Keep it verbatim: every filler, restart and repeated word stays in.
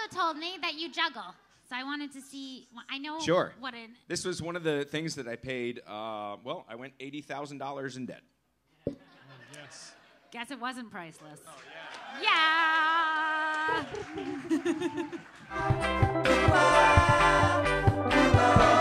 told me that you juggle. So I wanted to see, I know Sure. what it... This was one of the things that I paid, uh, well, I went eighty thousand dollars in debt. Oh, yes. Guess it wasn't priceless. Oh, Yeah!